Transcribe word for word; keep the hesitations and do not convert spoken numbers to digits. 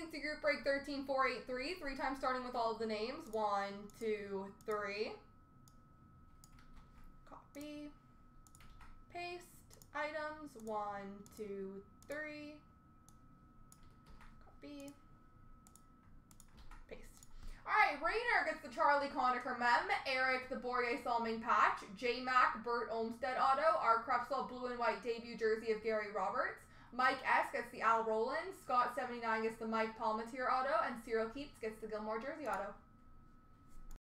C and C Group Break thirteen four eight three. Three times starting with all of the names. One, two, three. Copy. Paste. Items. One, two, three. Copy. Paste. Alright, Rainer gets the Charlie Conacher Mem, Eric the Bourrier Salming Patch, J-Mac Bert Olmsted Auto, our Crepsol Blue and White debut jersey of Gary Roberts, Mike S gets the Al Rowland, Scott seventy-nine gets the Mike Palmatier Auto, and Cyril Keats gets the Gilmore jersey auto.